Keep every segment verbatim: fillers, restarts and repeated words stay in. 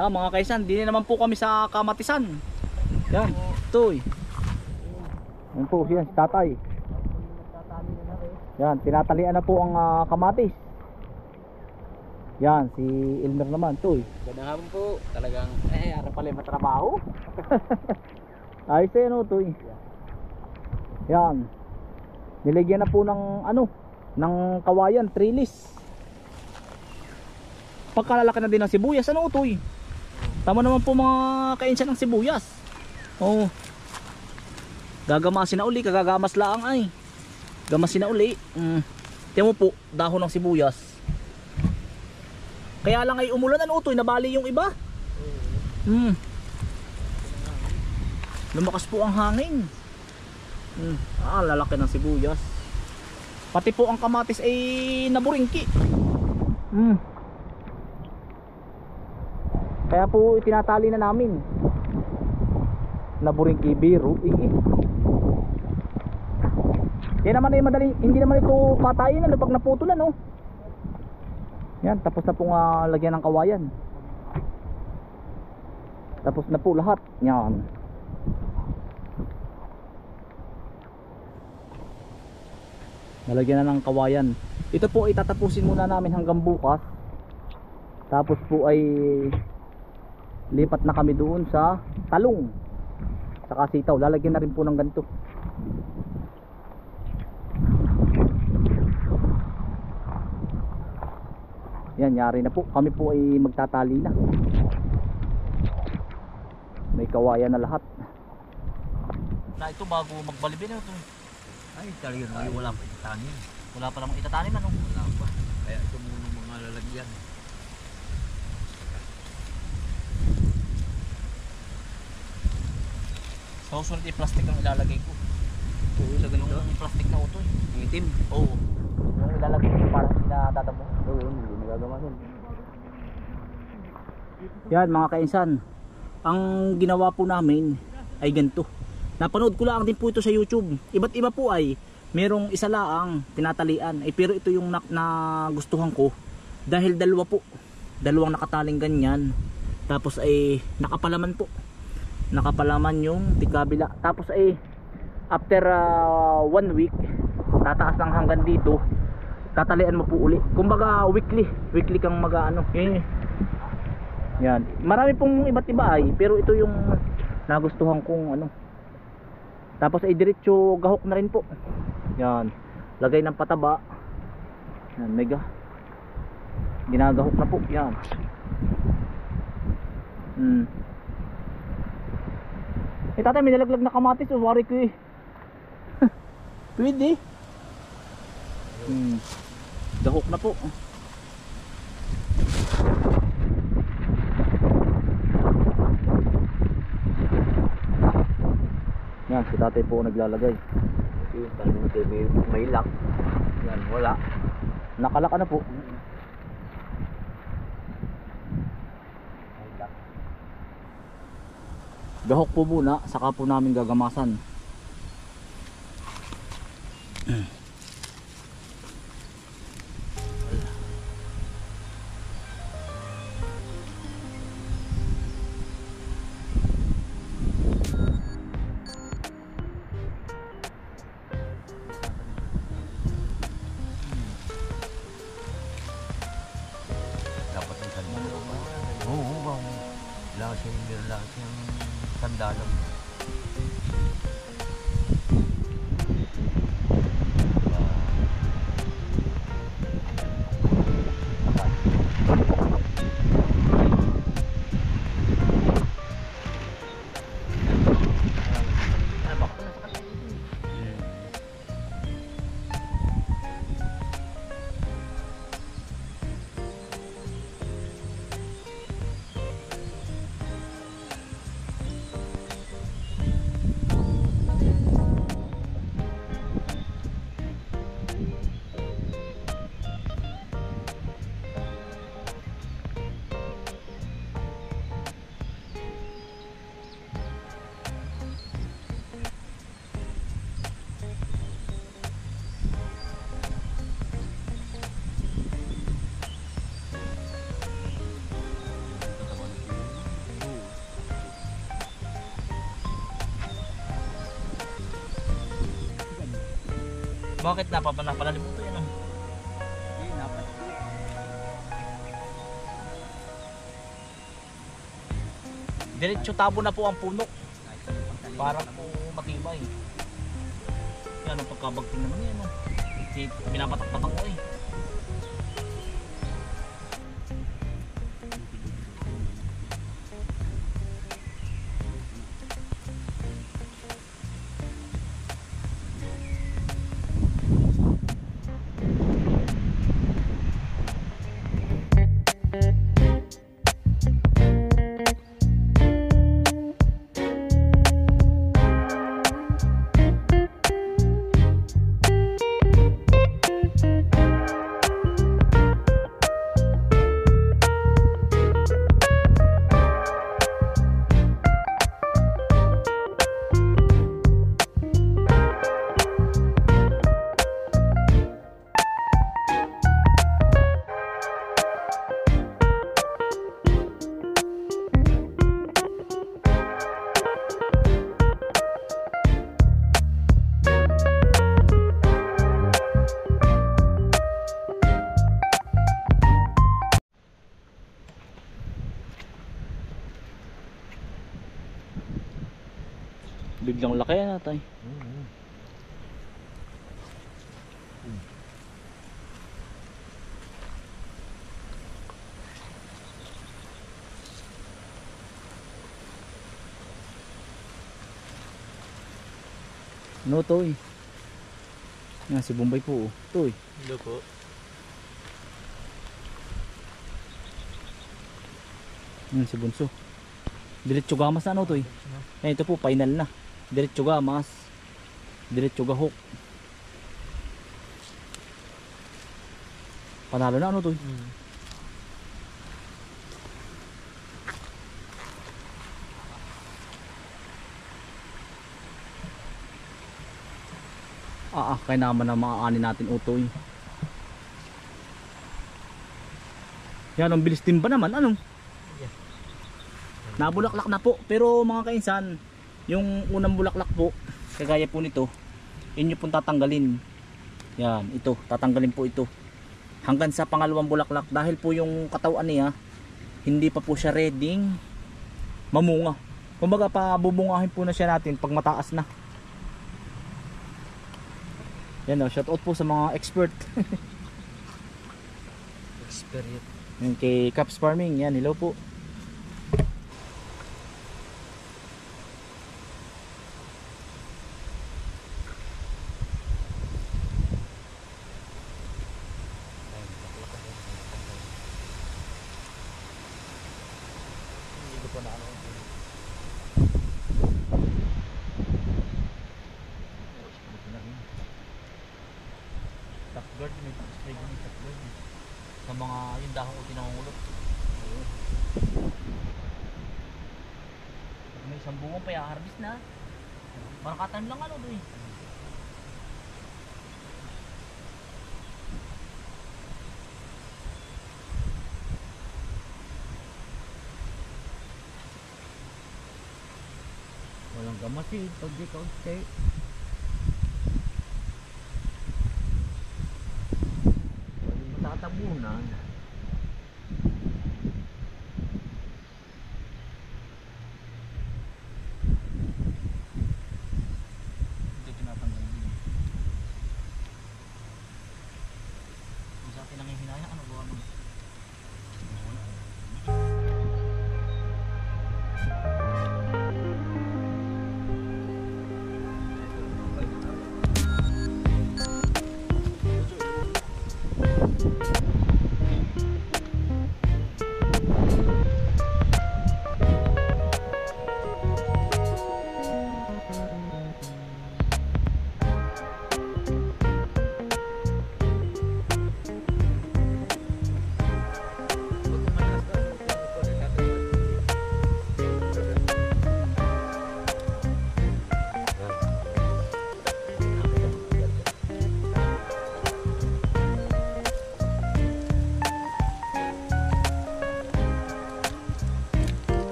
Ah, mga kaisan, di naman po kami sa Kamatisan. Yan, ito eh. Yan po, yan si tatay. Yan, tinatalian na po ang uh, kamatis. Yan, si Elmer naman, ito eh. Gandang hapon po, talagang eh, harap pala yung matrabaho. Ayos eh, ano ito eh. Yan, nilagyan na po ng ano, ng kawayan, trellis. Pagkalalaki na din ng sibuyas, ano ito eh. Tama naman po mga kainsan ng sibuyas. Oo. Gagamasin na uli, kagagamas lang ay. Gamasin na uli. Mm. Tiyan mo po, dahon ng sibuyas. Kaya lang ay umulan ang utoy, nabali yung iba. Mm. Lumakas po ang hangin. Mm. Ah, lalaki ng sibuyas. Pati po ang kamatis ay naburingki. Mm. Kaya po itinatali na namin. Naburingki biro. Yan naman ay madali, hindi naman ito patayin ano pag naputulan no. Yan, tapos na pong uh, lagyan ng kawayan. Tapos na po lahat. Yan. Nalagyan na ng kawayan. Ito po itatapusin muna namin hanggang bukas. Tapos po ay lipat na kami doon sa talong. Saka sitaw. Lalagyan na rin po ng ganito. Yan, yari na po. Kami po ay magtatali na. May kawayan na lahat. Na ito bago magbalibin ito. Ay, talaga naman wala pa itatanim. Wala pa namang itatanim ano? Wala pa. Kaya ito muna mga lalagyan. Sa susunod i-plastic ang ilalagay ko. Oo, sa ganito. Yung plastic na utoy. Yung itim. Oo. Yung ilalagay ko para hindi na dadamo. Oo, hindi nagagawa yun. Yan mga kainsan. Ang ginawa po namin ay ganito. Napanood ko lang din po ito sa YouTube. Iba't iba po ay merong isa lang tinatalian. Eh, pero ito yung na, na gustuhan ko. Dahil dalawa po. Dalawang nakataling ganyan. Tapos ay nakapalaman po. Nakapalaman yung tigabila. Tapos ay after uh, one week tataas lang hanggang dito, tatalian mo po uli. Kumbaga weekly, weekly kang mag-ano. Yan, yan. Marami pong iba't iba ay, pero ito yung nagustuhan kong ano. Tapos ay diretso gahok na rin po. Yan. Lagay ng pataba. Yan, mega. Ginagahok na po. Yan. Hmm. Eh tatay, may nalaglag na kamatis. O, wari ko eh. Pwede. Hmm. Gahok na po. Yan, si tatay po naglalagay. Yung tanong natin may, may lock. Yan, wala. Nakalak na po. Gahok po muna, saka po namin gagamasan. Dapat yung sandalan. Oo, bang. Lahat yung lahat yung sandalan. Bakit napapalalim mo ito yan? Oh? Eh, dapat. Diretso tabo na po ang puno. Para po matibay. Yan ang pagkabagting naman yan. Oh. Binapatak-patak ko eh. Biglang laki na tay. Mm-hmm. No toy. Nga si Bombay po. Oh. Toy. Hello po. Yan si Bunso. Diretso gamas na ano toy. Eh ito po final na. Diretso gamas. Diretso gahok. Panalo na ano toy. Mm. Ah, ah kaya naman na maaani natin utoy. Yan ang bilis timba naman ano. Yeah. Nabulaklak na po. Pero mga kainsan, yung unang bulaklak po, kagaya po nito, inyo pong tatanggalin. Yan, ito, tatanggalin po ito. Hanggang sa pangalawang bulaklak dahil po yung katawan niya, hindi pa po siya ready mamunga. Kumbaga pa bubungahin po na siya natin pag mataas na. Yan o, shout out po sa mga expert. Experience. Yan kay Caps Farming, yan, hello po. Tapguard, may spray ko ng tapguard sa mga yung dahon ko tinangulot. May isang buwang pa i-harvest na. Barakatan lang ano doy. Walang gamas eh, pag di ka stay. Walang matatabunan. Ito tinatanggal din. Kung sa atin ang hihinaya, ano gawa mo?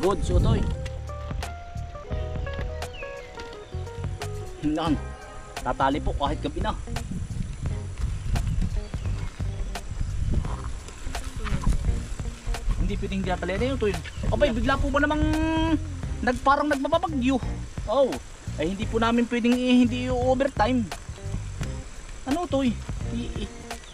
Good, Utoy. Yan. Tatali po kahit gabi na. Hindi pwedeng hindi natali na yun, Utoy. Abay, bigla po ba namang nag, parang nagmababagyo? Oh, ay hindi po namin pwedeng eh, hindi overtime. Ano, Utoy? I, i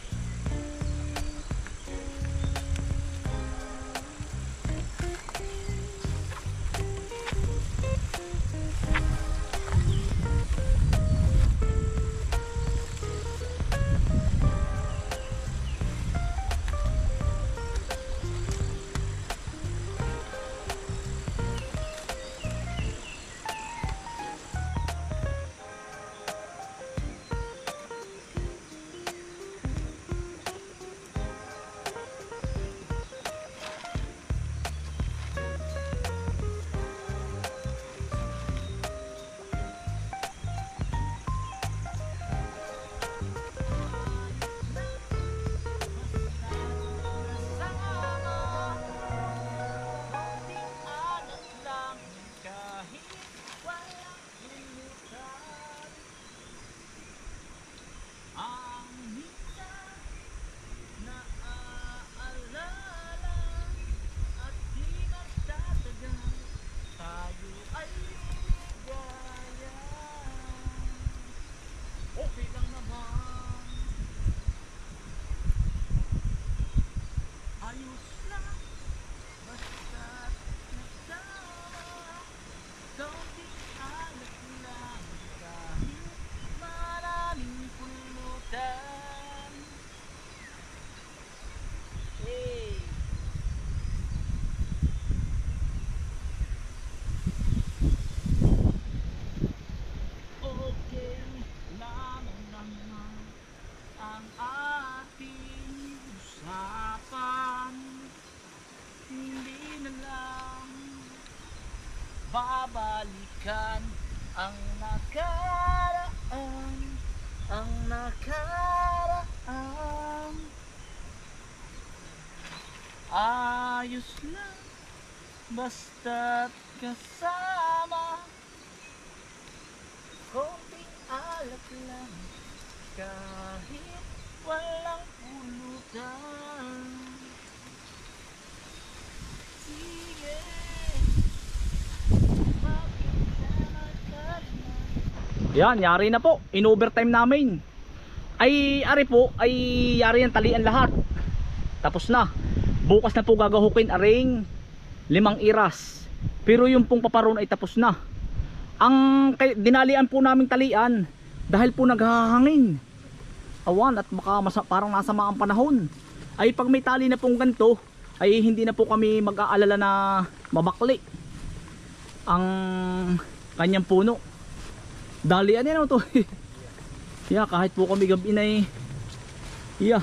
babalikan ang nakaraan, ang nakaraan. Ayos lang basta't kasama, konting alak lang kahit walang pulutan. Sige, yan, yari na po. In overtime namin. Ay, ari po, ay yari ang talian lahat. Tapos na. Bukas na po gagahukin aring limang iras. Pero yung pong paparon ay tapos na. Ang dinalian po naming talian dahil po naghahangin. Awan, at baka masa, parang nasama ang panahon. Ay pag may tali na pong ganito, ay hindi na po kami mag-aalala na mabakli ang kanyang puno. Dalian yan to. Yeah, kahit po kami gabi na eh. Yeah.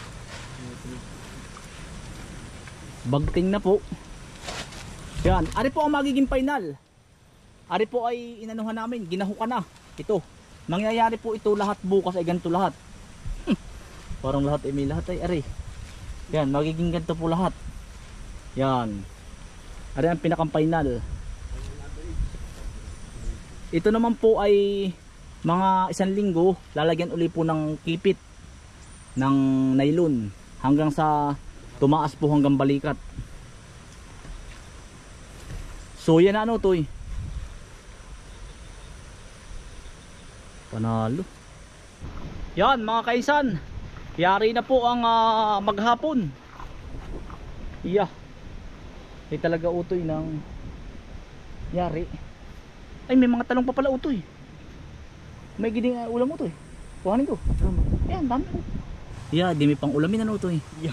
Bagting na po. Yan, ari po ang magiging final. Ari po ay inanuhan namin, ginahukan na. Ito. Mangyayari po ito lahat bukas ay ganito lahat. Parang lahat ay may lahat ay ari. Yan, magiging ganito po lahat. Yan. Ari ang pinakang final. Ito naman po ay mga isang linggo, lalagyan uli po ng kipit ng nylon hanggang sa tumaas po hanggang balikat. So yan ano to eh. Panalo. Yan mga kaisan, yari na po ang uh, maghapon. Yeah. Ay talaga utoy ng yari. Ay, may mga talong pa pala utoy. May giding uh, ulam utoy. Kuhanin ko. Yan, dami ko. Yeah, di may pang ulamin ano utoy. Yeah.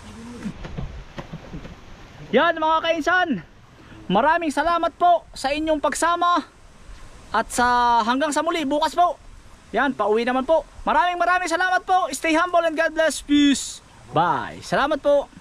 Yan mga kainsan. Maraming salamat po sa inyong pagsama. At sa hanggang sa muli, bukas po. Yan, pauwi naman po. Maraming maraming salamat po. Stay humble and God bless. Peace. Bye. Salamat po.